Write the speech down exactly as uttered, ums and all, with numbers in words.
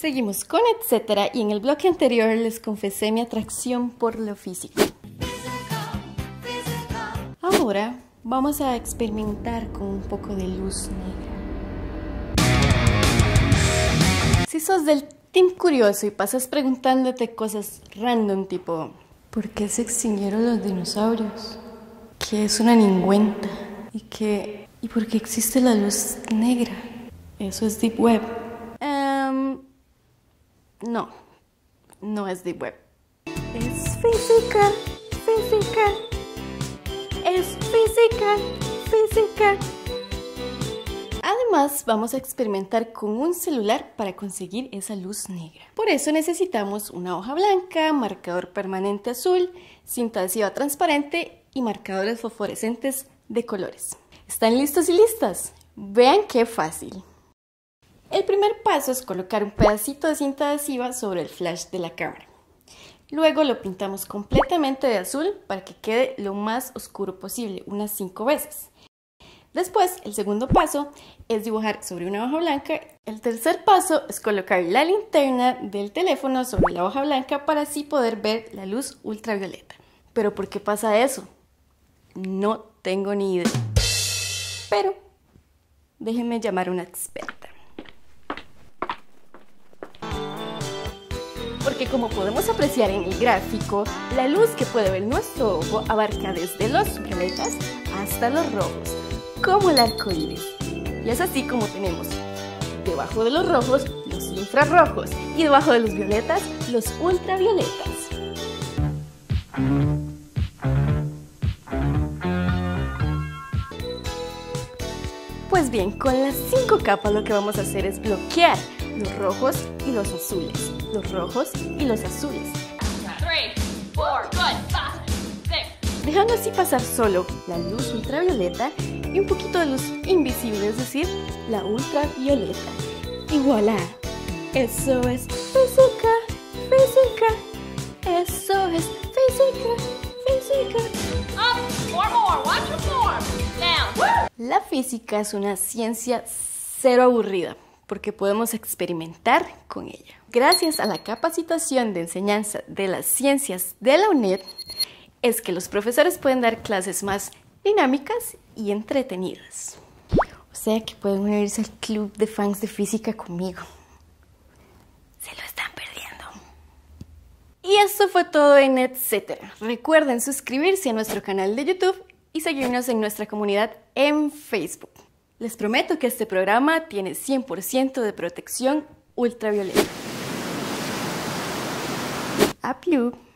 Seguimos con etcétera y en el bloque anterior les confesé mi atracción por lo físico. Ahora vamos a experimentar con un poco de luz negra. Si sos del team curioso y pasas preguntándote cosas random tipo ¿por qué se extinguieron los dinosaurios? ¿Qué es una ningüenta? ¿Y qué? ¿Y por qué existe la luz negra? Eso es Deep Web. Um, no, no es Deep Web. Es física, física. Es física, física. Además, vamos a experimentar con un celular para conseguir esa luz negra. Por eso necesitamos una hoja blanca, marcador permanente azul, cinta adhesiva transparente y marcadores fosforescentes de colores. ¿Están listos y listas? Vean qué fácil. El primer paso es colocar un pedacito de cinta adhesiva sobre el flash de la cámara. Luego lo pintamos completamente de azul para que quede lo más oscuro posible, unas cinco veces. Después, el segundo paso es dibujar sobre una hoja blanca. El tercer paso es colocar la linterna del teléfono sobre la hoja blanca para así poder ver la luz ultravioleta. ¿Pero por qué pasa eso? No tengo ni idea. Pero déjenme llamar a una experta. Porque como podemos apreciar en el gráfico, la luz que puede ver nuestro ojo abarca desde los violetas hasta los rojos, como el arco iris. Y es así como tenemos debajo de los rojos los infrarrojos y debajo de los violetas los ultravioletas. Pues bien, con las cinco capas lo que vamos a hacer es bloquear los rojos y los azules, los rojos y los azules, dejando así pasar solo la luz ultravioleta y un poquito de luz invisible, es decir, la ultravioleta. Y voilà, eso es física, física, eso es física, física. Up, more, more, watch your form. Down. La física es una ciencia cero aburrida, porque podemos experimentar con ella. Gracias a la capacitación de enseñanza de las ciencias de la UNED, es que los profesores pueden dar clases más dinámicas y entretenidas. O sea que pueden unirse al club de fans de física conmigo. Se lo están perdiendo. Y eso fue todo en etcétera. Recuerden suscribirse a nuestro canal de YouTube y seguirnos en nuestra comunidad en Facebook. Les prometo que este programa tiene cien por ciento de protección ultravioleta. A plus.